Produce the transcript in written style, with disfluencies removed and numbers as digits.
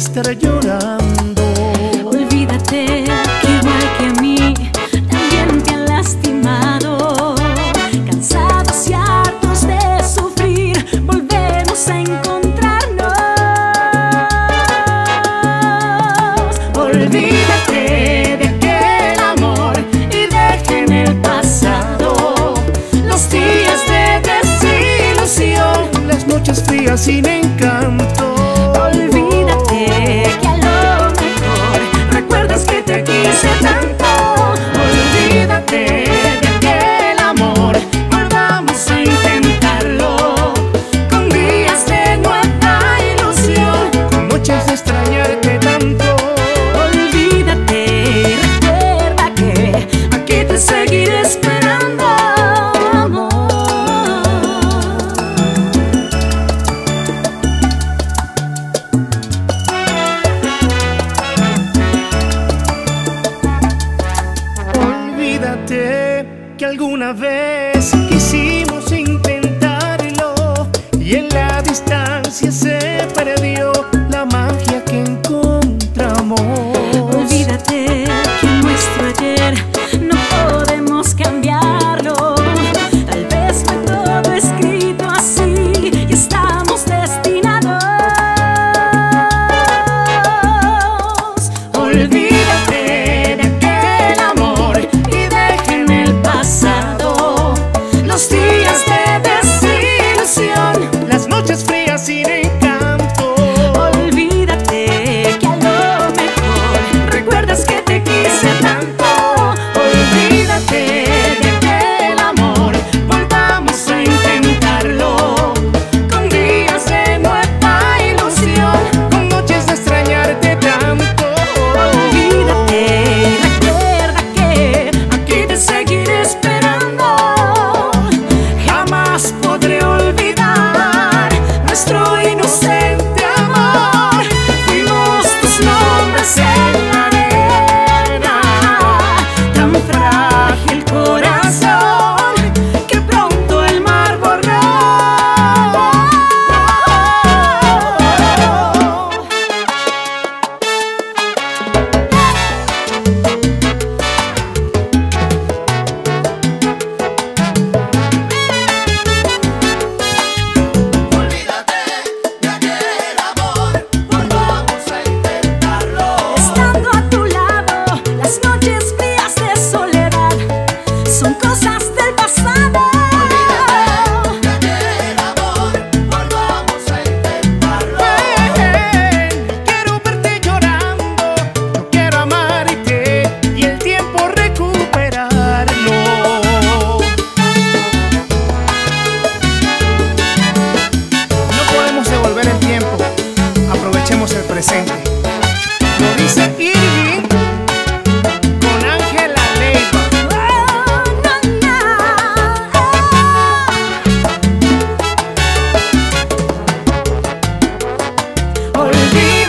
estar llorando. Olvídate que igual que a mí también te han lastimado. Cansados y hartos de sufrir, volvemos a encontrarnos. Olvídate de aquel amor y deja en el pasado los días de desilusión, las noches frías sin encanto. Olvídate que a lo mejor recuerdas que te quise tanto. Olvídate de aquel amor, volvamos a intentarlo con días de nueva ilusión, Con noches de extrañarte tanto. olvídate y recuerda que aquí te seguiré esperando, amor. Olvídate que alguna vez quisimos intentarlo y en la distancia se perdió la magia que encontramos. Olvídate que nuestro ayer no podemos cambiarlo. Tal vez fue todo escrito así y estamos destinados. Olvídate de aquel amor y deja en el pasado los días de desilusión, Las noches frías sin encanto. olvídate que a lo mejor recuerdas que te quise tanto. Olvídate de aquel amor, volvamos a intentarlo con días de nueva ilusión, Con noches de extrañarte tanto. olvídate y recuerda que aquí te seguiré esperando. Jamás podré olvidar nuestro inocente amor. Fuimos tus nombres en la arena, tan frágil corazón que pronto el mar borró. Olvídate de aquel amor, volvamos a intentarlo. Estando a tu lado, las noches frías de soledad son cosas del pasado. De aquel amor, volvamos a intentarlo. No quiero verte llorando, no quiero amarte y el tiempo recuperarlo. No podemos devolver el tiempo, aprovechemos el presente. Lo dice Irving con Ángela Leiva. Olvídate